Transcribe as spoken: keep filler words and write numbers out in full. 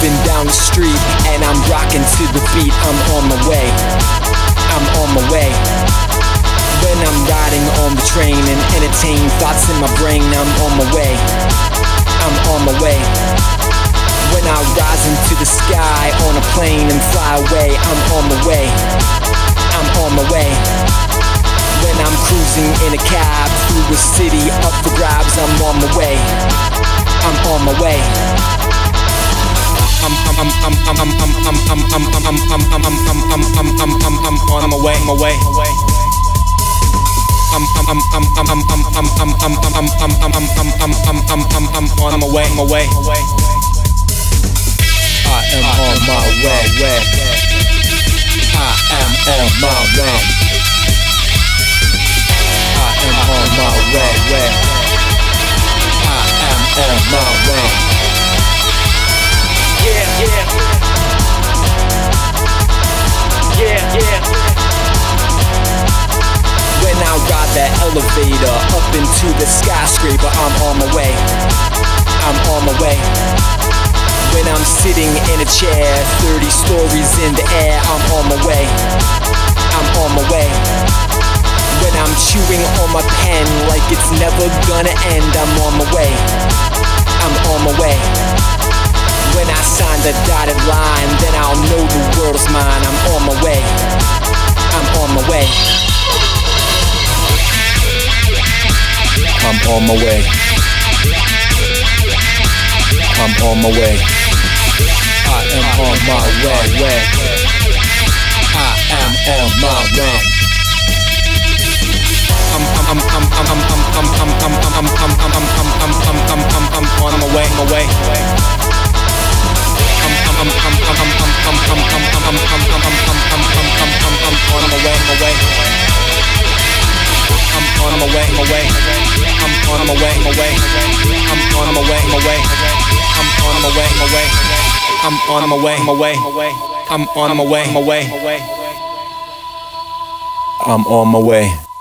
moving down the street and I'm rocking to the beat. I'm on my way, I'm on my way. When I'm riding on the train and entertain thoughts in my brain, I'm on my way, I'm on my way. When I rise into the sky on a plane and fly away, I'm on my way, I'm on my way. When I'm cruising in a cab through a city up for grabs, I'm on my way, I'm on my way. I'm I'm I'm I'm I'm I'm I'm I'm I'm I'm I'm I'm I'm I'm I'm I'm I'm on my way, my way. I'm I'm I'm I'm I'm I'm I'm I'm I'm I'm I'm I'm I'm I'm I'm I'm on my way, my way. I am on my way, way. I am on my way. I am on my way, way. I am on my way. Yeah, yeah. Yeah, yeah. When I ride that elevator up into the skyscraper, I'm on my way, I'm on my way. When I'm sitting in a chair thirty stories in the air, I'm on my way, I'm on my way. When I'm chewing on my pen like it's never gonna end, I'm on my way, I'm on my way. When I sign the dotted line, then I'll know the world's mine. I'm on my way, I'm on my way. I'm on my way, I'm on my way. I am on my way, way. I am on my way. I'm I'm I'm I'm I'm I'm I'm I'm I'm I'm I'm I'm I'm I'm I'm on my way, my way. I'm I'm I'm I'm I'm I'm I'm I'm I'm I'm I'm I'm on my way, my way. I'm on my way, my way. I'm on my way, my way. I'm on my way, my way. I'm on my way, my way. I'm on my way, my way. I'm on my way, my way. I'm on my way.